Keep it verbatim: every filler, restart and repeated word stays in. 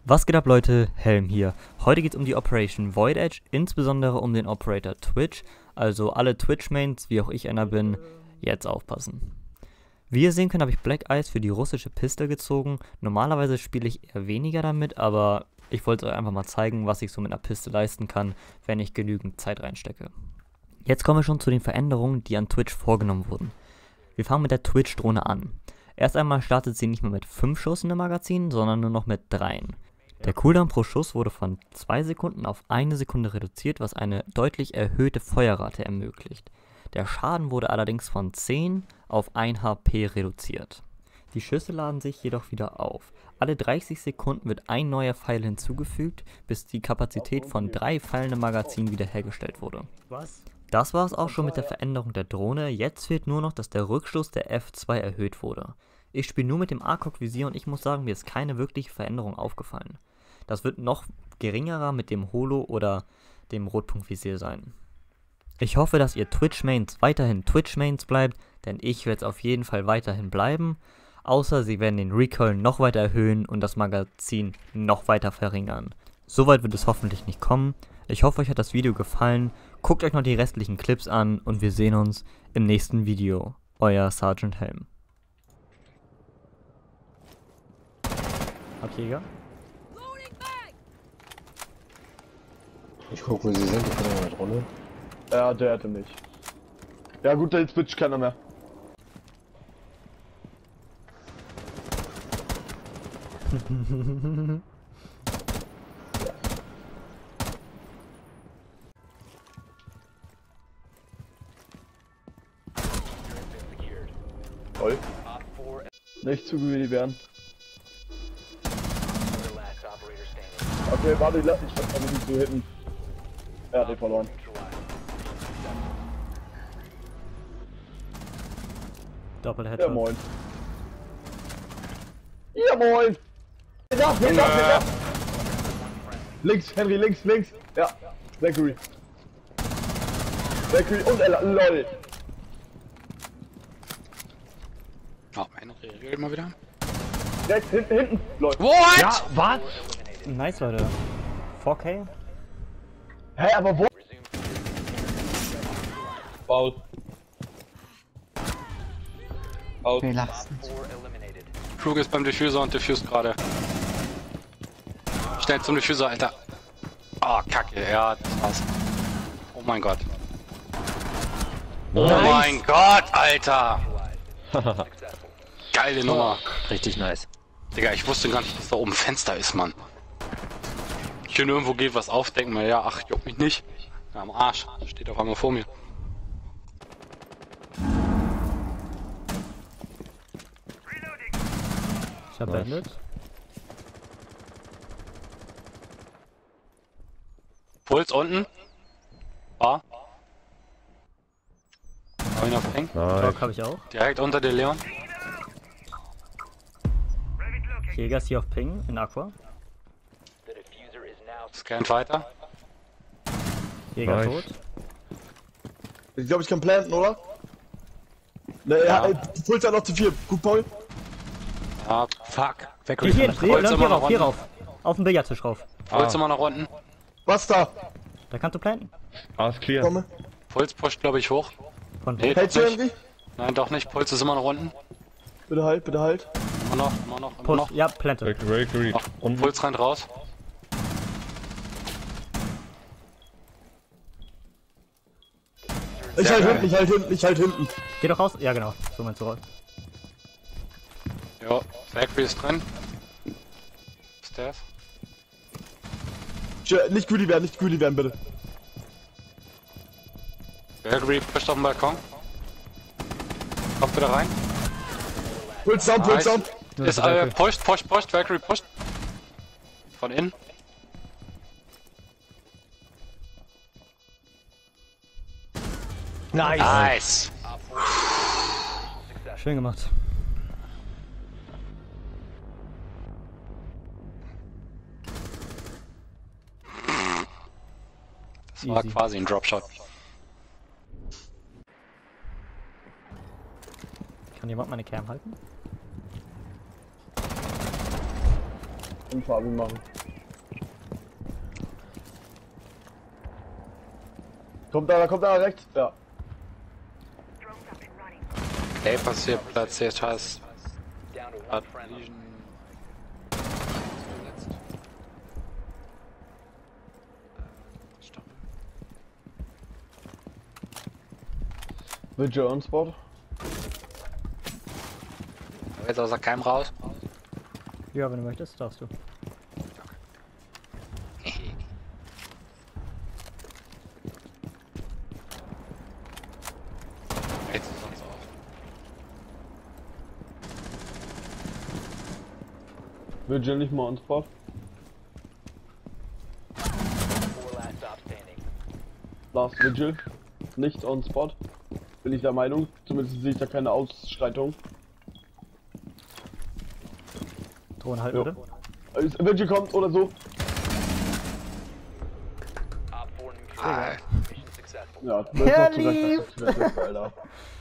Was geht ab, Leute? Helm hier. Heute geht es um die Operation Void Edge, insbesondere um den Operator Twitch, also alle Twitch-Mains, wie auch ich einer bin, jetzt aufpassen. Wie ihr sehen könnt, habe ich Black Ice für die russische Pistole gezogen. Normalerweise spiele ich eher weniger damit, aber ich wollte euch einfach mal zeigen, was ich so mit einer Piste leisten kann, wenn ich genügend Zeit reinstecke. Jetzt kommen wir schon zu den Veränderungen, die an Twitch vorgenommen wurden. Wir fangen mit der Twitch-Drohne an. Erst einmal startet sie nicht mehr mit fünf Schuss in dem Magazin, sondern nur noch mit drei. Der Cooldown pro Schuss wurde von zwei Sekunden auf eine Sekunde reduziert, was eine deutlich erhöhte Feuerrate ermöglicht. Der Schaden wurde allerdings von zehn auf ein H P reduziert. Die Schüsse laden sich jedoch wieder auf. Alle dreißig Sekunden wird ein neuer Pfeil hinzugefügt, bis die Kapazität von drei Pfeilen im Magazin wiederhergestellt wurde. Was? Das war es auch schon mit der Veränderung der Drohne. Jetzt fehlt nur noch, dass der Rückstoß der F zwei erhöht wurde. Ich spiele nur mit dem A C O G-Visier und ich muss sagen, mir ist keine wirkliche Veränderung aufgefallen. Das wird noch geringerer mit dem Holo oder dem Rotpunkt-Visier sein. Ich hoffe, dass ihr Twitch-Mains weiterhin Twitch-Mains bleibt, denn ich werde es auf jeden Fall weiterhin bleiben. Außer sie werden den Recoil noch weiter erhöhen und das Magazin noch weiter verringern. Soweit wird es hoffentlich nicht kommen. Ich hoffe, euch hat das Video gefallen. Guckt euch noch die restlichen Clips an und wir sehen uns im nächsten Video. Euer Sergeant Helm. Abjäger. Ich guck, wo sie sind, ich bin in der Drohne. Ja, der hatte mich. Ja gut, jetzt switcht keiner mehr. Toll. Nicht zu wie die werden. Okay, warte, ich lass mich versuchen nicht zu hitten. Er hat den verloren. Doppelheadshot. Ja moin. Ja moin! Ja, ja, ja, ja. Links, Henry, links, links. Ja, Zachary. Zachary und Ella, lol. Oh, meine Regel immer wieder. Rechts, hinten, hinten. Läuft. What? Ja, was? Nice, Leute. vier K? Hä, aber wo? Foul. Foul. Belastend. Krug ist beim Diffuser und diffused gerade. Schnell zum Diffuser, Alter. Ah, oh, kacke, ja, das war's. Oh mein Gott. Oh Nice. mein Gott, Alter! Geile Nummer. Richtig nice. Digga, ich wusste gar nicht, dass da oben ein Fenster ist, Mann. Ich kann irgendwo geht was aufdecken, weil ja, ach, juckt mich nicht. Ja, am Arsch. Steht auf einmal vor mir. Ich hab beendet. Puls unten. A. Hab ich noch Ping? Doc hab ich auch. Direkt unter der Leon. Jäger ist hier auf Ping in Aqua. Scannt weiter. Jäger Nice. tot. Ich glaube, ich kann planten, oder? Ne, ja, Ja. ja Puls hat noch zu viel. Gut, Paul. Ja, fuck. Weg Hier, hier, hier, Puls hier immer nach rauf, hier unten. rauf. Auf dem Billardtisch rauf. Puls immer nach unten. Was da? Da kannst du planten. Alles clear. Komme. Puls pusht, glaube ich, hoch. Von Nee, Hältst doch du, nicht. Henry? Nein, doch nicht. Puls ist immer nach unten. Bitte halt, bitte halt. Immer noch, immer noch, immer Push. noch. Ja, plante. Valkyrie. Ach, und Puls rennt raus. Ich Sehr halt geil. hinten, ich halt hinten, ich halt hinten. Geh doch raus. Ja, genau. So meinst du raus. Jo, Zachary ist drin. Stairs. Tja, nicht greedy werden, nicht greedy werden, bitte. Zachary pusht auf den Balkon. Kommt wieder rein. Puls down, Puls Nice. down. Ist äh, pusht, pusht, pusht, Valkyrie pusht. Von innen. Nice. Nice. Schön gemacht. Das war Easy. quasi ein Dropshot. Kann jemand meine Cam halten? und Fabi machen. Kommt da, da kommt da rechts. Ja. Ey, passiert, platziert hast. Hat Legion. Vigil on Spot. Jetzt außer Keim raus. Ja, wenn du möchtest, darfst du. Jetzt ist uns auf. Vigil nicht mal on Spot. Last Vigil. Nicht on Spot. Bin ich der Meinung. Zumindest sehe ich da keine Ausschreitung. Drohnen halt, Jo. oder? Äh, Vigil kommt oder so. Ah, Ja, das ist auch zu Recht, dass das Alter.